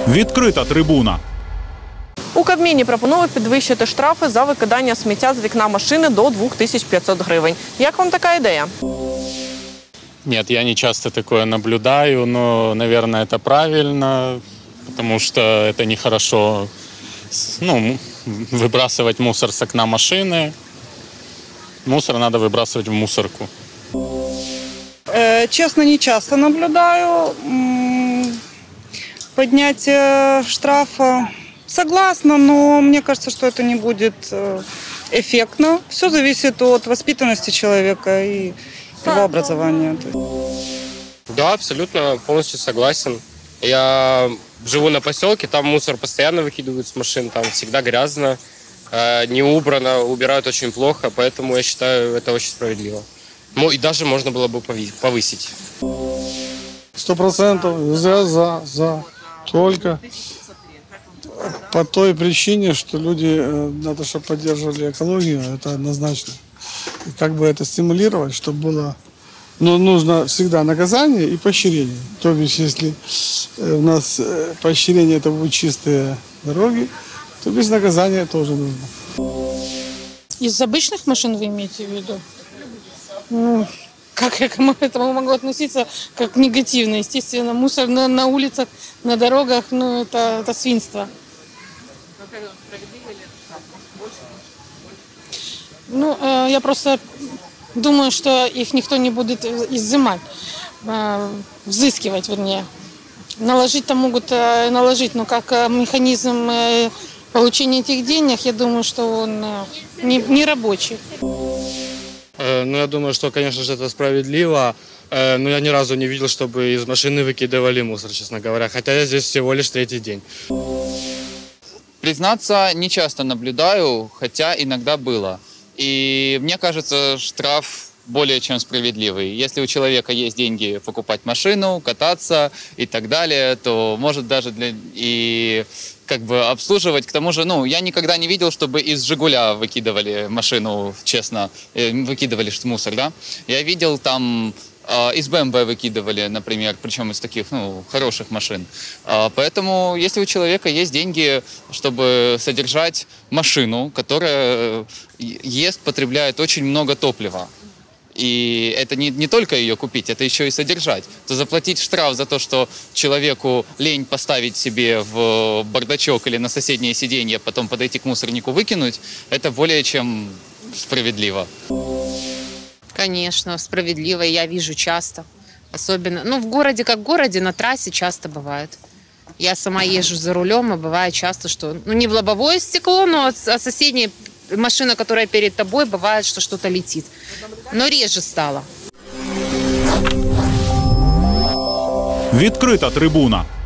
Відкрита трибуна. У Кабміні пропонують підвищити штрафи за викидання сміття з вікна машини до 2500 гривень. Як вам така ідея? Нет, я не часто такое наблюдаю, но, наверное, это правильно, потому что это нехорошо, выбрасывать мусор с окна машины. Мусор надо выбрасывать в мусорку. Честно, не часто наблюдаю поднятие штрафа. Согласна, но мне кажется, что это не будет эффектно. Все зависит от воспитанности человека и его образования. Да, абсолютно, полностью согласен. Я живу на поселке, там мусор постоянно выкидывают с машин, там всегда грязно, не убрано, убирают очень плохо, поэтому я считаю, это очень справедливо. И даже можно было бы повысить. 100% за. Только по той причине, что люди надо, чтобы поддерживали экологию, это однозначно. И как бы это стимулировать, чтобы было... Но нужно всегда наказание и поощрение. То есть, если у нас поощрение это будут чистые дороги, то без наказания тоже нужно. Из обычных машин вы имеете в виду? Как я к этому могу относиться, как негативно? Естественно, мусор на улицах, на дорогах, это свинство. Я просто думаю, что их никто не будет изымать, взыскивать, вернее. Наложить-то могут наложить, но как механизм получения этих денег, я думаю, что он не рабочий. Я думаю, что, конечно же, это справедливо, но я ни разу не видел, чтобы из машины выкидывали мусор, честно говоря, хотя я здесь всего лишь третий день. Признаться, не часто наблюдаю, хотя иногда было. И мне кажется, штраф более чем справедливый. Если у человека есть деньги покупать машину, кататься и так далее, то может даже обслуживать. К тому же, я никогда не видел, чтобы из «Жигуля» выкидывали машину, честно, выкидывали мусор, да. Я видел там из БМВ выкидывали, например, причем из таких, хороших машин. Поэтому, если у человека есть деньги, чтобы содержать машину, которая потребляет очень много топлива, и это не только ее купить, это еще и содержать, то заплатить штраф за то, что человеку лень поставить себе в бардачок или на соседнее сиденье, потом подойти к мусорнику выкинуть, это более чем справедливо. Конечно, справедливо, я вижу часто. Особенно, в городе как в городе, на трассе часто бывает. Я сама езжу за рулем, и бывает часто, что, не в лобовое стекло, но от соседней машина, которая перед тобой, бывает, что что-то летит. Но реже стало. Відкрита трибуна.